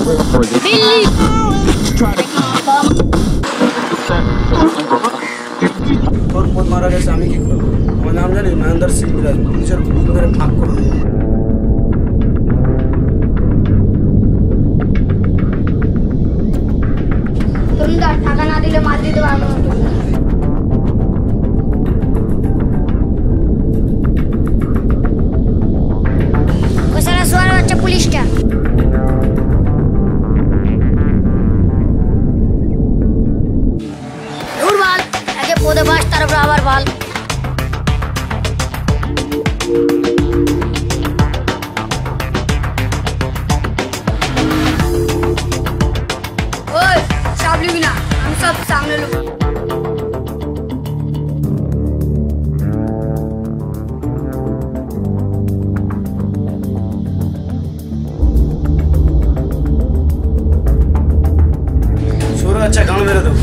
মারা গেছে আমি কি করবো? আমার নাম জানি মহেন্দ্র সিং বিরাজ, পুলিশের ভূত ধরে ফাঁক করবো। টাকা না দিলে মার দিতে পারবো না। ওসারা সোয়ার বাচ্চা পুলিশটা দূর বাল, একে পদে বাস তারপর আবার বাল। ওই চাপ লিবি না, আমি সব সামনে লুক। সুর আচ্ছা গান মেরে দেবো।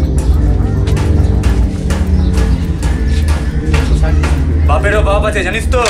বাপেরও বাপ আছে জানিস তো?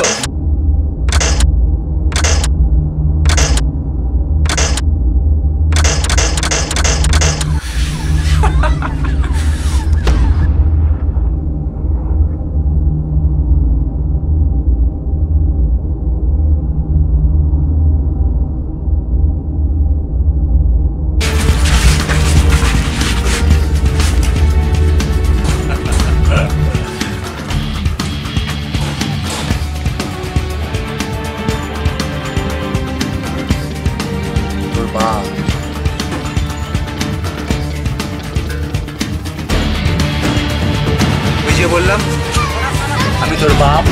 বললাম আমি তোর বাপ।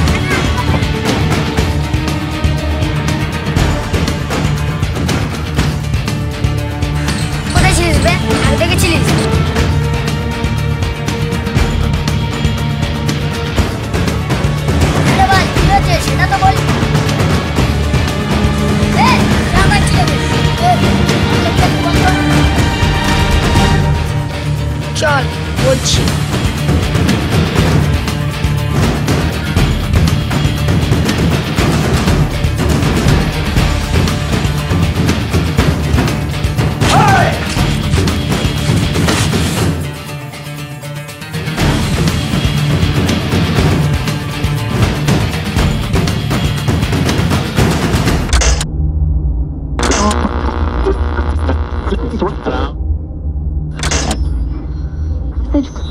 কোথায় ছিলিস বে? আগে থেকে ছিলিস? আরে ভাই কি হচ্ছে সেটা তো বল। চল বলছি। Hello.